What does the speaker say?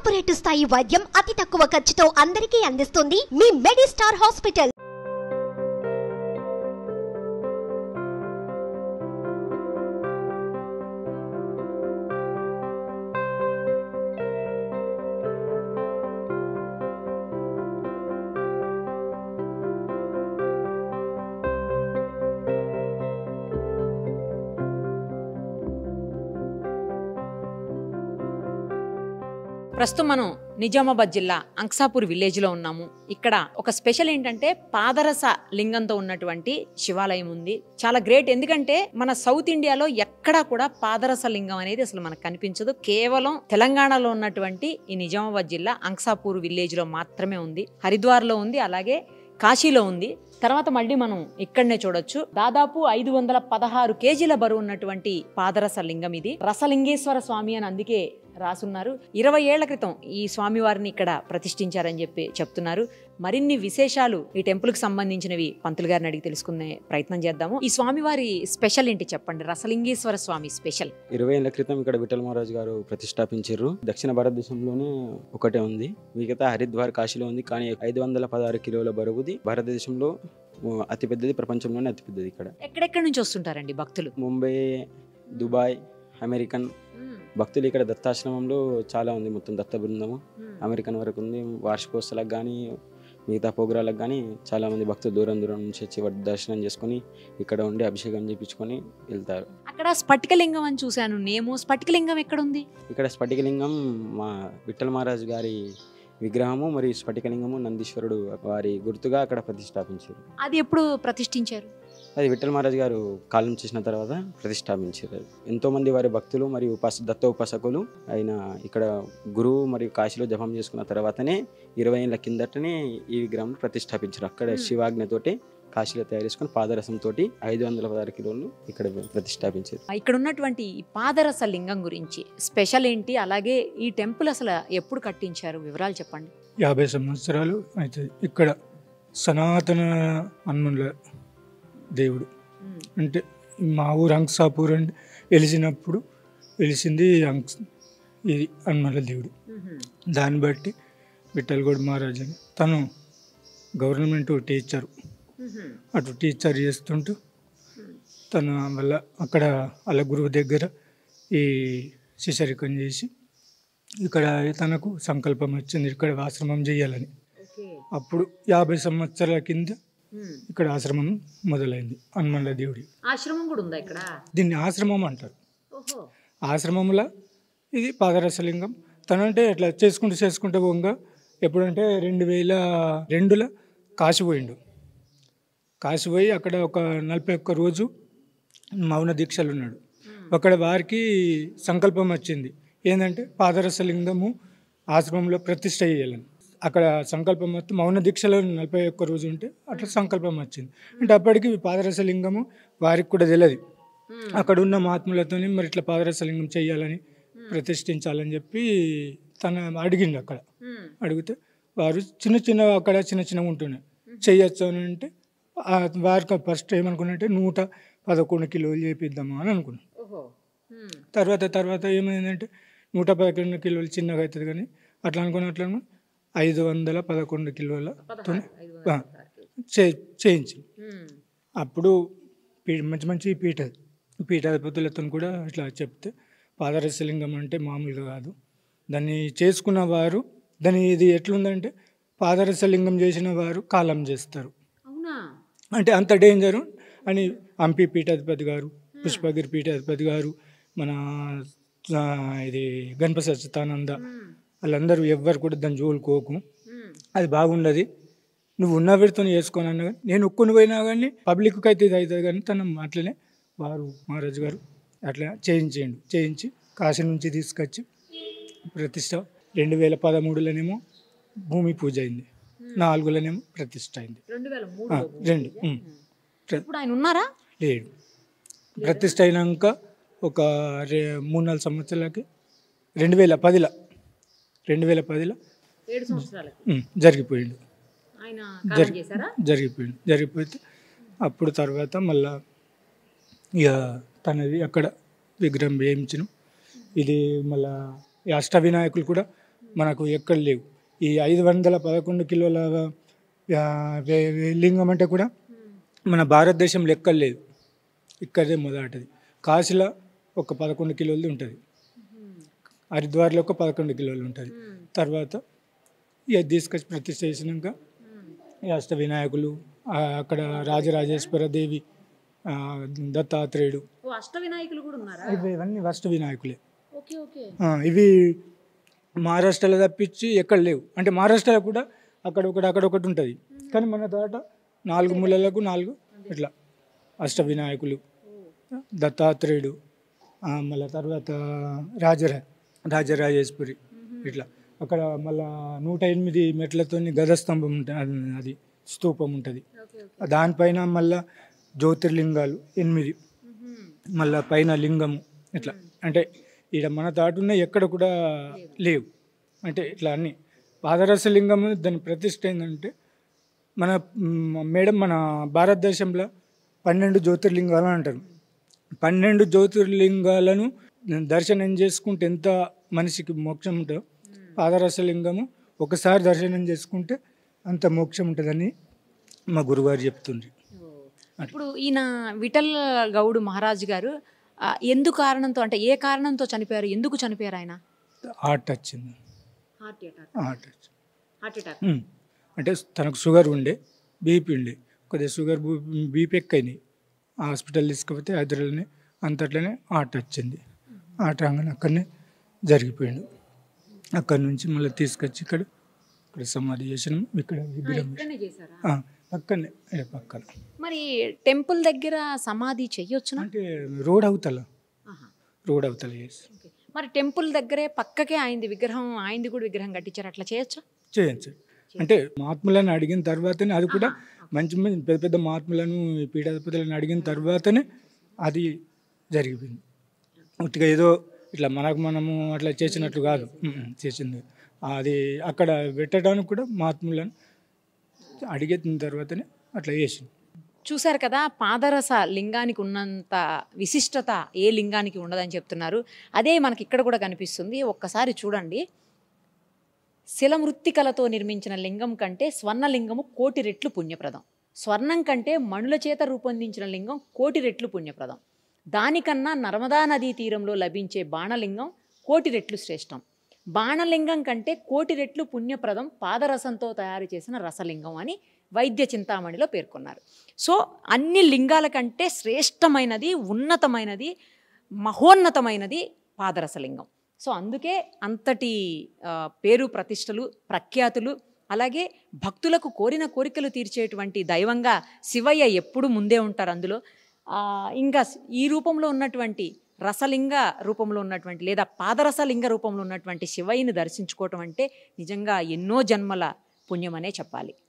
Corporate స్థాయి వైద్యం అతి తక్కువ ఖర్చుతో అందరికీ అందిస్తుంది మీ మెడిస్టార్ హాస్పిటల్. ప్రస్తుతం మనం నిజామాబాద్ జిల్లా అంక్సాపూర్ విలేజ్లో ఉన్నాము. ఇక్కడ ఒక స్పెషల్ ఏంటంటే పాదరస లింగంతో ఉన్నటువంటి శివాలయం ఉంది. చాలా గ్రేట్. ఎందుకంటే మన సౌత్ ఇండియాలో ఎక్కడా కూడా పాదరస లింగం అనేది అసలు మనకు కనిపించదు. కేవలం తెలంగాణలో ఉన్నటువంటి ఈ నిజామాబాద్ జిల్లా అంక్సాపూర్ విలేజ్లో మాత్రమే ఉంది. హరిద్వార్లో ఉంది, అలాగే కాశీలో ఉంది. తర్వాత మళ్ళీ మనం ఇక్కడనే చూడొచ్చు. దాదాపు 516 కేజీల బరువు ఉన్నటువంటి పాదరస లింగం ఇది. రసలింగేశ్వర స్వామి అని అందుకే రాసున్నారు. 20 ఏళ్ల క్రితం ఈ స్వామి వారిని ఇక్కడ ప్రతిష్ఠించారని చెప్పి చెప్తున్నారు. మరిన్ని విశేషాలు ఈ టెంపుల్ కి సంబంధించినవి పంతులు గారిని అడిగి తెలుసుకునే ప్రయత్నం చేద్దాము. ఈ స్వామి వారి స్పెషల్ ఏంటి చెప్పండి? రసలింగేశ్వర స్వామి స్పెషల్. 20 ఏళ్ల క్రితం ఇక్కడ విఠల్ మహారాజ్ గారు ప్రతిష్టాపించారు. దక్షిణ భారతదేశంలోనే ఒకటే ఉంది, మిగతా హరిద్వార్ కాశీలో ఉంది. కానీ 516 కిలోల బరువుది. భారతదేశంలో అతిపెద్దది, ప్రపంచంలోనే అతిపెద్దది. ఇక్కడ ఎక్కడెక్కడి నుంచి వస్తుంటారండి భక్తులు? ముంబై, దుబాయ్, అమెరికన్ భక్తులు. ఇక్కడ దత్తాశ్రమంలో చాలా ఉంది, మొత్తం దత్త బృందము అమెరికన్ వరకు ఉంది. వార్షికోత్సవాలకు కానీ మిగతా ప్రోగ్రాలకు కానీ చాలా మంది భక్తులు దూరం దూరం నుంచి వచ్చి దర్శనం చేసుకొని ఇక్కడ ఉండి అభిషేకం చేయించుకొని వెళ్తారు. అక్కడ స్ఫటికలింగం అని చూశాను నేము. స్ఫటికలింగం ఎక్కడ ఉంది? ఇక్కడ స్ఫటికలింగం మా విఠల్ మహారాజ్ గారి విగ్రహము మరియు స్ఫటికలింగము నందీశ్వరుడు వారి గుర్తుగా అక్కడ ప్రతిష్టాపించారు. అది ఎప్పుడు ప్రతిష్ఠించారు? అది విఠల్ మహారాజ్ గారు కాలం చేసిన తర్వాత ప్రతిష్టాపించారు. ఎంతో మంది వారి భక్తులు మరియు దత్త ఉపాసకులు ఆయన ఇక్కడ గురువు మరియు కాశీలో జపం చేసుకున్న తర్వాతనే 20 ఏళ్ల కిందటనే ఈ విగ్రహం ప్రతిష్టాపించారు. అక్కడ శివాజ్ఞతోటి కాశీలో తయారు చేసుకుని పాదరసంతో 516 కిలోలు ఇక్కడ ప్రతిష్టాపించారు. ఇక్కడ ఉన్నటువంటి ఈ పాదరస లింగం గురించి స్పెషల్ ఏంటి, అలాగే ఈ టెంపుల్ అసలు ఎప్పుడు కట్టించారు, వివరాలు చెప్పండి. 50 సంవత్సరాలు అయితే ఇక్కడ సనాతన హనుమన్ల దేవుడు అంటే మా ఊరు అంక్సాపూర్ అంటే వెలిసింది ఇది హనుమన్ల దేవుడు. దాన్ని బట్టి విఠల్గౌడ్ మహారాజ్ అని తను గవర్నమెంట్ టీచరు, అటు టీచర్ చేస్తుంటూ తన వల్ల అక్కడ వాళ్ళ గురువు దగ్గర ఈ శిష్యరికం చేసి ఇక్కడ తనకు సంకల్పం వచ్చింది ఇక్కడ ఆశ్రమం చేయాలని. అప్పుడు 50 సంవత్సరాల కింద ఇక్కడ ఆశ్రమం మొదలైంది హనుమన్ల దేవుడి. ఆశ్రమం కూడా ఉందా ఇక్కడ? దీన్ని ఆశ్రమం అంటారు. ఆశ్రమంలో ఇది పాదరసలింగం. తనంటే ఇట్లా చేసుకుంటూ పోగా ఎప్పుడంటే 2002లో కాశీ పోయి అక్కడ ఒక 41 రోజు మౌన దీక్షలు ఉన్నాడు. అక్కడ వారికి సంకల్పం వచ్చింది ఏంటంటే పాదరసలింగము ఆశ్రమంలో ప్రతిష్ఠ చేయాలని. అక్కడ సంకల్పం మొత్తం మౌన దీక్షలో 41 రోజు ఉంటే అట్లా సంకల్పం వచ్చింది. అంటే అప్పటికి పాదరసలింగము వారికి కూడా తెలియదు. అక్కడ ఉన్న మహాత్ములతో మరి ఇట్లా పాదరసలింగం చేయాలని ప్రతిష్ఠించాలని చెప్పి తన అడిగిండు. అక్కడ అడిగితే వారు అక్కడ చిన్న ఉంటున్నాయి చెయ్యొచ్చు అని అంటే వారికి ఫస్ట్ ఏమనుకున్నట్టే 111 కిలోలు చేపిద్దామా అని అనుకున్నాం. తర్వాత ఏమైందంటే 111 కిలోలు చిన్నగా అవుతుంది కానీ అట్లా అనుకుని 511 కిలోలతో చేయించి అప్పుడు మంచి పీఠాధిపతులతో కూడా ఇట్లా చెప్తే పాదరసలింగం అంటే మామూలుగా కాదు, దాన్ని చేసుకున్న వారు ఇది ఎట్లుందంటే పాదరసలింగం చేసిన వారు కాలం చేస్తారు అంటే అంత డేంజరు అని హంపి పీఠాధిపతి గారు, పుష్పగిరి పీఠాధిపతి గారు, మన ఇది గణపతి సచ్చిదానంద వాళ్ళందరూ ఎవ్వరు కూడా దాన్ని జోలుకోకు, అది బాగుండదు, నువ్వు ఉన్న వీడితో చేసుకోని అన్నా కానీ నేను ఒక్కుని పోయినా కానీ పబ్లిక్కి అయితే ఇది అవుతుంది కానీ తను అట్లనే వారు మహారాజు గారు అట్లా చేయించి కాశీ నుంచి తీసుకొచ్చి ప్రతిష్ట 2013లోనేమో భూమి పూజ అయింది, 4లోనేమో ప్రతిష్ట అయింది. 2 లేడు. ప్రతిష్ట అయినాక ఒక 3-4 సంవత్సరాలకి 2010లో జరిగిపోయింది. జరిగిపోతే అప్పుడు తర్వాత మళ్ళా ఇక తనది అక్కడ విగ్రహం వేయించను. ఇది మళ్ళా అష్టవినాయకులు కూడా మనకు ఎక్కడ లేవు. ఈ 511 కిలోల లింగం అంటే కూడా మన భారతదేశంలో ఎక్కడ లేదు, ఇక్కడే మొదటిది. కాశీలో ఒక 11 కిలోలు ఉంటుంది, హరిద్వార్లో ఒక 11 కిలోలు ఉంటుంది. తర్వాత ఇక తీసుకొచ్చి ప్రతిష్ఠ చేసినాక ఈ అష్ట వినాయకులు, అక్కడ రాజరాజేశ్వర దేవి, దత్తాత్రేయుడు, అష్టవినాయకులు కూడా ఉన్నారా? ఇవన్నీ అష్ట వినాయకులే. Okay okay. ఇవి మహారాష్ట్రలో తప్పించి ఎక్కడ లేవు. అంటే మహారాష్ట్రలో కూడా అక్కడొకటి ఉంటుంది, కానీ మన తోట 4 మూలలకు 4 ఇట్లా అష్ట వినాయకులు, దత్తాత్రేయుడు, మళ్ళీ తర్వాత రాజరాజేశ్వరి ఇట్లా. అక్కడ మళ్ళా 108 మెట్లతో గదస్తంభం ఉంటుంది, అది స్తూపం ఉంటుంది. దానిపైన మళ్ళా జ్యోతిర్లింగాలు 8, మళ్ళా పైన లింగము ఇట్లా. అంటే ఇక్కడ మన తాటున్న ఎక్కడ కూడా లేవు. అంటే ఇట్లా అన్ని పాదరస లింగము దాని ప్రతిష్ఠ ఏంటంటే మన భారతదేశంలో 12 జ్యోతిర్లింగాలు అంటారు. 12 జ్యోతిర్లింగాలను దర్శనం చేసుకుంటే ఎంత మనిషికి మోక్షం ఉంటుందో, పాదరస లింగము ఒకసారి దర్శనం చేసుకుంటే అంత మోక్షం ఉంటుందని మా గురుగారు చెప్తుండ్రి. ఇప్పుడు ఈయన విఠల్ గౌడ్ మహారాజ్ గారు ఎందుకు కారణంతో, అంటే ఏ కారణంతో చనిపోయారు, ఎందుకు చనిపోయారు ఆయన? హార్ట్ వచ్చింది. Heart attack. అంటే తనకు షుగర్ ఉండే, బీపీ ఉండే. కొద్దిగా షుగర్ బీపీ ఎక్కువైనాయి. హాస్పిటల్ తీసుకుపోతే హైదరాబాద్లోనే అంతట్లోనే హార్ట్ వచ్చింది. హార్ట్ రాగానే అక్కడనే జరిగిపోయాడు. అక్కడి నుంచి మళ్ళీ తీసుకొచ్చి ఇక్కడ సమాధి చేసినాం. ఇక్కడ విగ్రహం పక్కనే పక్కన. మరి టెంపుల్ దగ్గర సమాధి చెయ్యొచ్చు అంటే రోడ్ అవతల చేసి. మరి టెంపుల్ దగ్గరే పక్కకే ఆయనది విగ్రహం, ఆయనది కూడా విగ్రహం కట్టించారు, అట్లా చేయొచ్చు. అంటే మహాత్ములను అడిగిన తర్వాతనే, అది కూడా మంచి పెద్ద పెద్ద మహాత్ములను, పీఠాధిపతులను అడిగిన తర్వాతనే అది జరిగిపోయింది. ఉట్టిగా ఏదో ఇట్లా మనము అట్లా చేసినట్లు కాదు చేసింది. అది అక్కడ పెట్టడానికి కూడా మహాత్ములను అడిగిన తర్వాతనే అట్లా చేసింది. చూశారు కదా, పాదరస లింగానికి ఉన్నంత విశిష్టత ఏ లింగానికి ఉండదని చెప్తున్నారు. అదే మనకి ఇక్కడ కూడా కనిపిస్తుంది. ఒక్కసారి చూడండి. శిలమృత్తికలతో నిర్మించిన లింగం కంటే స్వర్ణలింగము 1,000,000 రెట్లు పుణ్యప్రదం. స్వర్ణం కంటే మణుల చేత రూపొందించిన లింగం 1,000,000 రెట్లు పుణ్యప్రదం. దానికన్నా నర్మదా నదీ తీరంలో లభించే బాణలింగం 1,000,000 రెట్లు శ్రేష్టం. బాణలింగం కంటే 1,000,000 రెట్లు పుణ్యప్రదం పాదరసంతో తయారు చేసిన రసలింగం అని వైద్య చింతామణిలో పేర్కొన్నారు. సో అన్ని లింగాల కంటే శ్రేష్టమైనది, ఉన్నతమైనది, మహోన్నతమైనది పాదరసలింగం. సో అందుకే అంతటి పేరు ప్రతిష్టలు, ప్రఖ్యాతులు, అలాగే భక్తులకు కోరిన కోరికలు తీర్చేటువంటి దైవంగా శివయ్య ఎప్పుడు ముందే ఉంటారు అందులో. ఇంకా ఈ రూపంలో ఉన్నటువంటి రసలింగ రూపంలో ఉన్నటువంటి లేదా పాదరసలింగ రూపంలో ఉన్నటువంటి శివయ్యని దర్శించుకోవటం అంటే నిజంగా ఎన్నో జన్మల పుణ్యమనే చెప్పాలి.